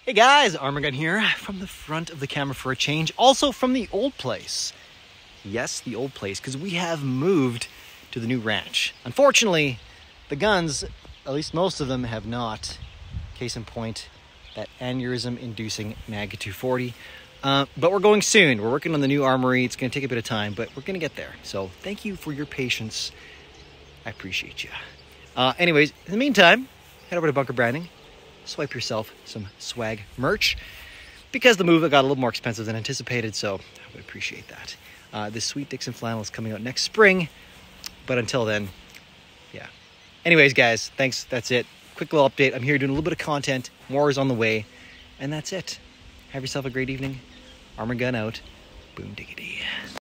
Hey guys, Arm&Gun here from the front of the camera for a change. Also from the old place. Yes, the old place, because we have moved to the new ranch. Unfortunately, the guns, at least most of them, have not. Case in point, that aneurysm-inducing Mag 240. But we're going soon. We're working on the new armory. It's going to take a bit of time, but we're going to get there. So thank you for your patience. I appreciate you. Anyways, in the meantime, head over to Bunker Branding. Swipe yourself some swag merch because the move got a little more expensive than anticipated, so I would appreciate that. This Sweet Dixon flannel is coming out next spring, but until then, yeah. Anyways, guys, thanks. That's it. Quick little update. I'm here doing a little bit of content. More is on the way, and that's it. Have yourself a great evening. Arm&Gun out. Boom diggity.